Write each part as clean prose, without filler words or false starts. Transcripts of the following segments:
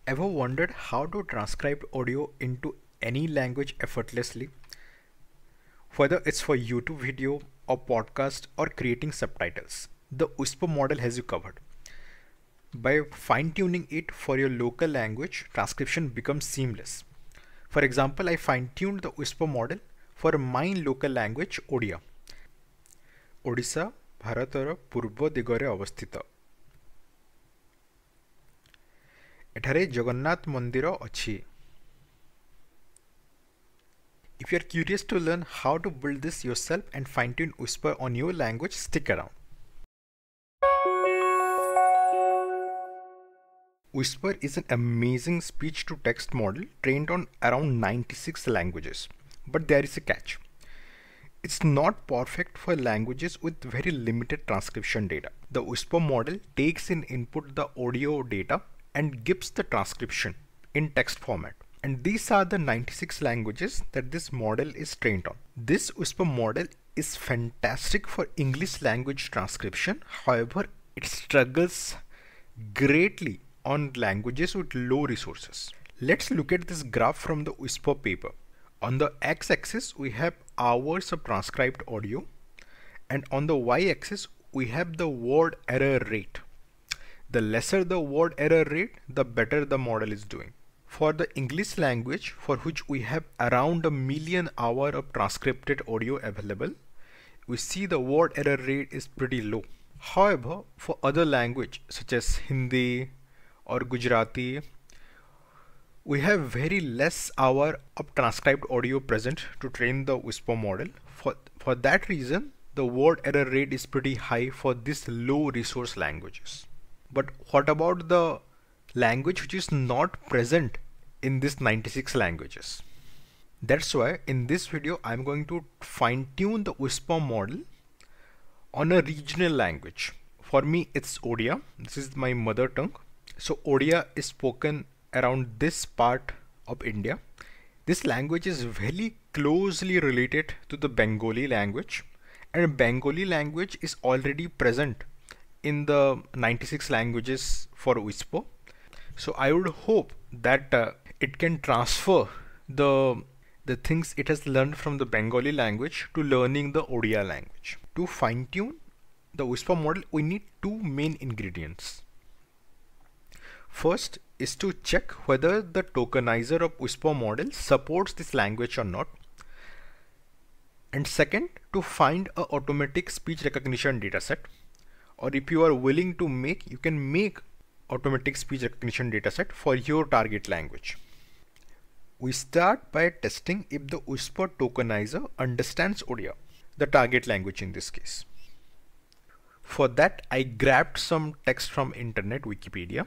Ever wondered how to transcribe audio into any language effortlessly? Whether it's for YouTube video or podcast or creating subtitles, the Whisper model has you covered. By fine-tuning it for your local language, transcription becomes seamless. For example, I fine-tuned the Whisper model for my local language Odia. Odisha ଭାରତର ପୂର୍ବ ଦିଗରେ ଅବସ୍ଥିତ। ଏଠାରେ ଜଗନ୍ନାଥ ମନ୍ଦିର ଅଛି। If you are curious to learn how to build this yourself and fine-tune Whisper on your language, stick around. Whisper is an amazing speech-to-text model trained on around 96 languages. But there is a catch. It's not perfect for languages with very limited transcription data. The Whisper model takes in input the audio data and gives the transcription in text format. And these are the 96 languages that this model is trained on. This Whisper model is fantastic for English language transcription. However, it struggles greatly on languages with low resources. Let's look at this graph from the Whisper paper. On the x-axis, we have hours of transcribed audio, and on the y-axis, we have the word error rate. The lesser the word error rate, the better the model is doing. For the English language, for which we have around 1 million hours of transcribed audio available, we see the word error rate is pretty low. However, for other language such as Hindi or Gujarati, we have very less hour of transcribed audio present to train the Whisper model. For that reason, the word error rate is pretty high for these low resource languages. But what about the language which is not present in these 96 languages? That's why in this video I'm going to fine-tune the Whisper model on a regional language. For me it's Odia. This is my mother tongue. So Odia is spoken around this part of India. This language is very closely related to the Bengali language, and Bengali language is already present in the 96 languages for Whisper. So I would hope that it can transfer the things it has learned from the Bengali language to learning the Odia language. To fine-tune the Whisper model, we need two main ingredients. First is to check whether the tokenizer of Whisper model supports this language or not. And second, to find a automatic speech recognition dataset. Or if you are willing to make, you can make automatic speech recognition dataset for your target language. We start by testing if the Whisper tokenizer understands Odia, the target language in this case. For that, I grabbed some text from internet, Wikipedia,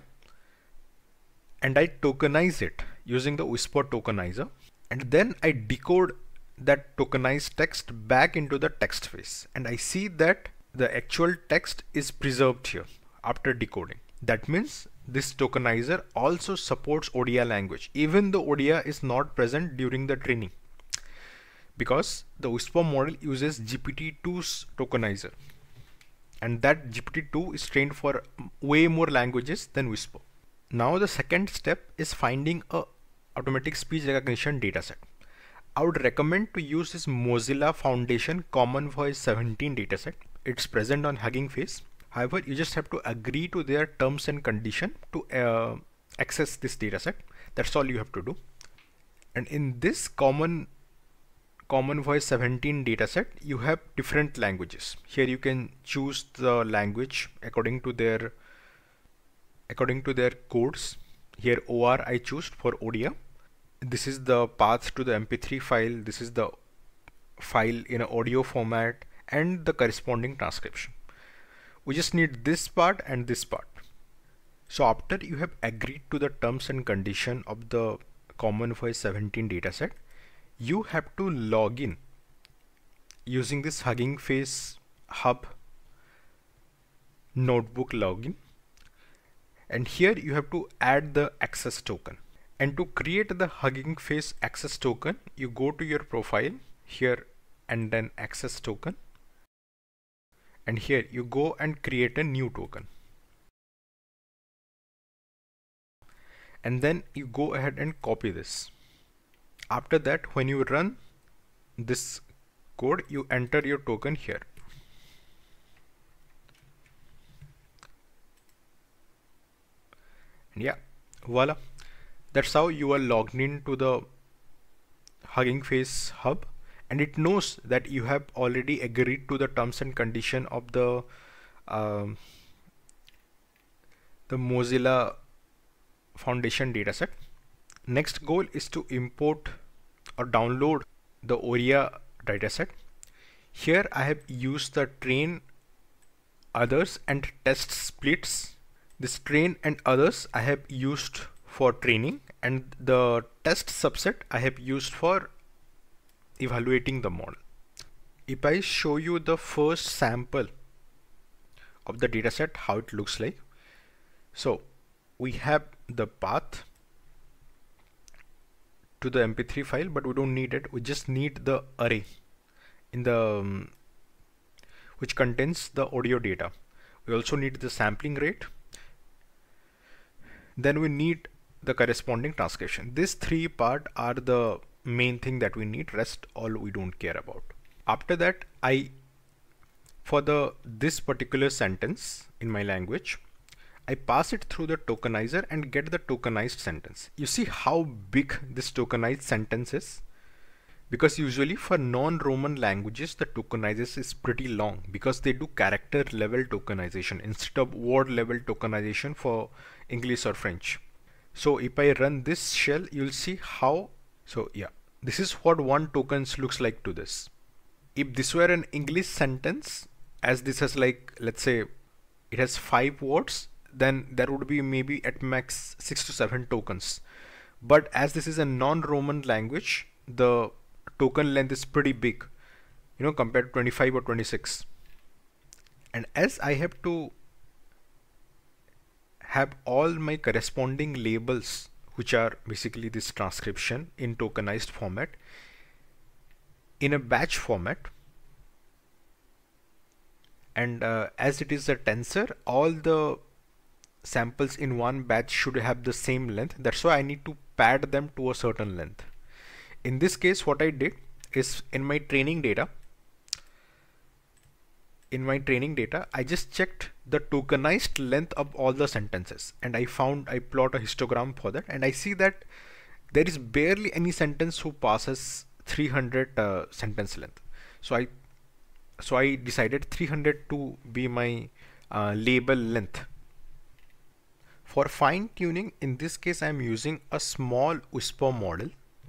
and I tokenize it using the Whisper tokenizer, and then I decode that tokenized text back into the text phase, and I see that the actual text is preserved here after decoding. That means this tokenizer also supports Odia language, even though Odia is not present during the training, because the Whisper model uses GPT-2's tokenizer, and that GPT-2 is trained for way more languages than Whisper. Now the second step is finding a automatic speech recognition dataset. I would recommend to use this Mozilla Foundation Common Voice 17 dataset. It's present on Hugging Face. However, you just have to agree to their terms and condition to access this dataset. That's all you have to do. And in this Common Voice 17 dataset, you have different languages. Here you can choose the language according to their codes. Here OR I choose for Odia. This is the path to the MP3 file. This is the file in an audio format and the corresponding transcription. We just need this part and this part. So after you have agreed to the terms and condition of the Common Voice 17 dataset, you have to log in using this Hugging Face Hub notebook login. And here you have to add the access token. And to create the Hugging Face access token, you go to your profile here and then access token. And here you go and create a new token. and then you go ahead and copy this. After that, when you run this code, you enter your token here. And yeah, voila, that's how you are logged into the Hugging Face hub, and it knows that you have already agreed to the terms and condition of the Mozilla Foundation dataset. Next goal is to import or download the Oria dataset. Here I have used the train, others, and test splits. This train and others I have used for training, and the test subset I have used for evaluating the model. If I show you the first sample of the dataset, how it looks like. So we have the path to the MP3 file, but we don't need it. We just need the array in the which contains the audio data. We also need the sampling rate. Then we need the corresponding transcription. These three parts are the main thing that we need. Rest all we don't care about. After that, for this particular sentence in my language, I pass it through the tokenizer and get the tokenized sentence. You see how big this tokenized sentence is? Because usually for non-Roman languages, the tokenization is pretty long because they do character level tokenization instead of word level tokenization for English or French. So if I run this shell, you'll see how. So yeah, this is what one token looks like to this. If this were an English sentence, as this has like, let's say it has 5 words, then there would be maybe at max 6 to 7 tokens. But as this is a non-Roman language, the token length is pretty big, you know, compared to 25 or 26. And as I have to have all my corresponding labels, which are basically this transcription in tokenized format, in a batch format, and as it is a tensor, all the samples in one batch should have the same length. That's why I need to pad them to a certain length. In this case, what I did is in my training data, I just checked the tokenized length of all the sentences, and I plot a histogram for that, and I see that there is barely any sentence who passes 300 sentence length. So I decided 300 to be my label length. For fine tuning, in this case I am using a small Whisper model.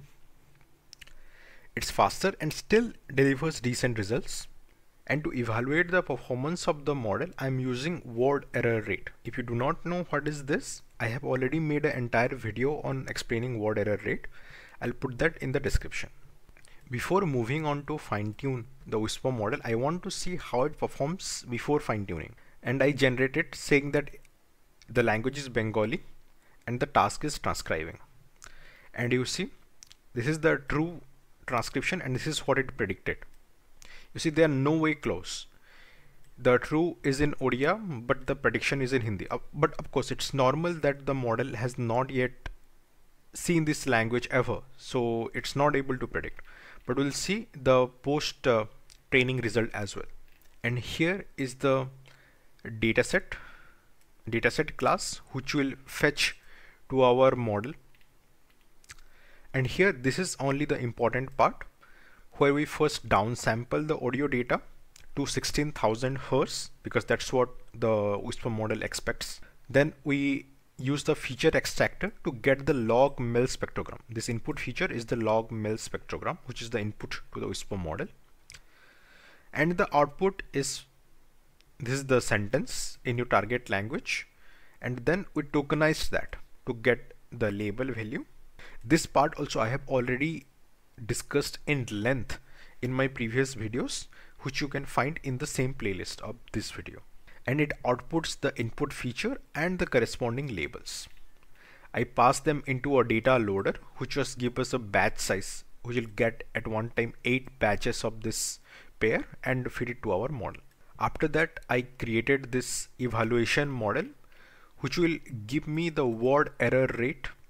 It's faster and still delivers decent results. And to evaluate the performance of the model, I am using word error rate. If you do not know what is this, I have already made an entire video on explaining word error rate. I'll put that in the description. Before moving on to fine tune the Whisper model, I want to see how it performs before fine tuning. And I generated saying that the language is Bengali and the task is transcribing. And you see, this is the true transcription and this is what it predicted. You see, they are no way close. The true is in Odia, but the prediction is in Hindi. But of course, it's normal that the model has not yet seen this language ever, so it's not able to predict. But we'll see the post training result as well. And here is the dataset class which will fetch to our model. And here this is only the important part, where we first downsample the audio data to 16,000 Hz because that's what the Whisper model expects. Then we use the feature extractor to get the log mel spectrogram. This input feature is the log mel spectrogram, which is the input to the Whisper model. And the output is, this is the sentence in your target language. And then we tokenize that to get the label value. This part also I have already discussed in length in my previous videos, which you can find in the same playlist of this video. And it outputs the input feature and the corresponding labels. I pass them into a data loader, which just gives us a batch size, which will get at one time 8 batches of this pair and feed it to our model. After that, I created this evaluation model, which will give me the word error rate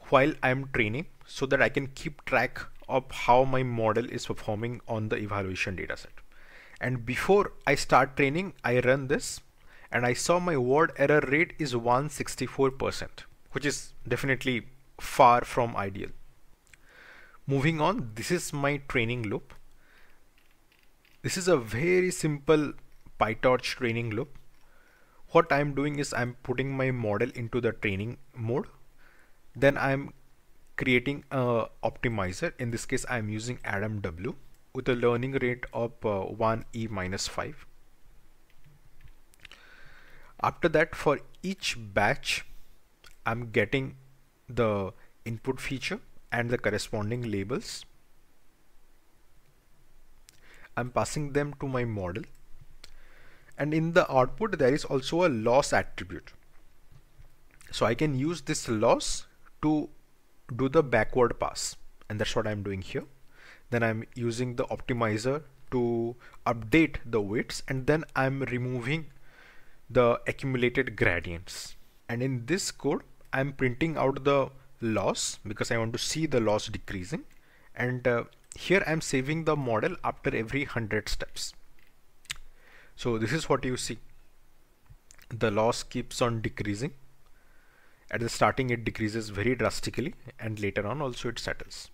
while I'm training so that I can keep track of how my model is performing on the evaluation dataset. And before I start training, I run this and I saw my word error rate is 164%, which is definitely far from ideal. Moving on, this is my training loop. This is a very simple PyTorch training loop. What I'm doing is I'm putting my model into the training mode. Then I'm creating a optimizer. In this case, I'm using AdamW with a learning rate of 1e minus 5. After that, for each batch, I'm getting the input feature and the corresponding labels. I'm passing them to my model. And in the output, there is also a loss attribute. So I can use this loss to do the backward pass. And that's what I'm doing here. Then I'm using the optimizer to update the weights, and then I'm removing the accumulated gradients. And in this code, I'm printing out the loss because I want to see the loss decreasing. And here I'm saving the model after every 100 steps. So this is what you see. The loss keeps on decreasing. At the starting it decreases very drastically, and later on also it settles.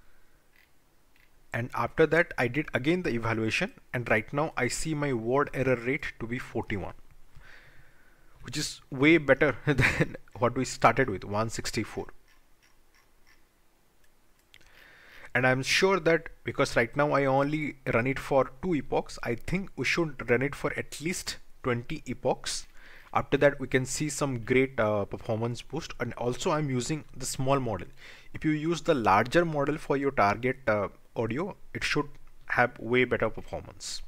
And after that I did again the evaluation, and right now I see my word error rate to be 41, which is way better than what we started with, 164. And I'm sure that because right now I only run it for 2 epochs, I think we should run it for at least 20 epochs. After that we can see some great performance boost. And also I'm using the small model. If you use the larger model for your target audio, it should have way better performance.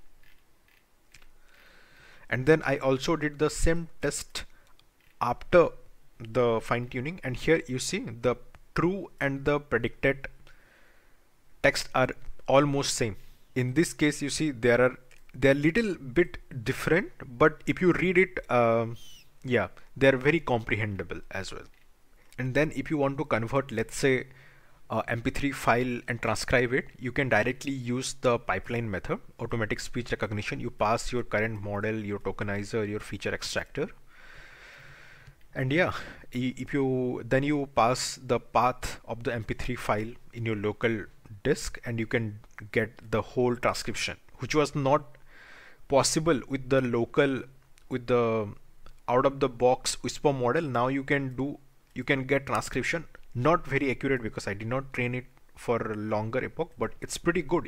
And then I also did the same test after the fine tuning, and here you see the true and the predicted text are almost same. In this case you see they're little bit different, but if you read it, yeah, they're very comprehensible as well. And then if you want to convert, let's say, MP3 file and transcribe it, you can directly use the pipeline method, automatic speech recognition. You pass your current model, your tokenizer, your feature extractor, and yeah, if you then you pass the path of the MP3 file in your local disk, and you can get the whole transcription, which was not possible with the local, with the out of the box Whisper model. Now you can get transcription, not very accurate because I did not train it for a longer epoch, but it's pretty good.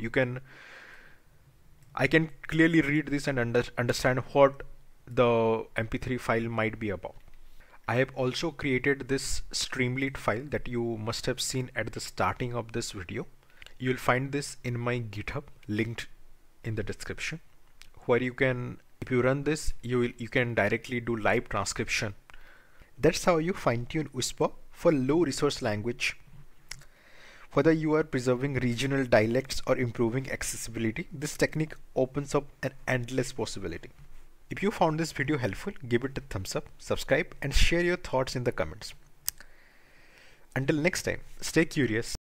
I can clearly read this and understand what the MP3 file might be about. I have also created this Streamlit file that you must have seen at the starting of this video. You'll find this in my GitHub, linked in the description, where you can, if you run this, you can directly do live transcription. That's how you fine-tune Whisper for low resource language. Whether you are preserving regional dialects or improving accessibility, this technique opens up an endless possibility. If you found this video helpful, give it a thumbs up, subscribe, and share your thoughts in the comments. Until next time, stay curious.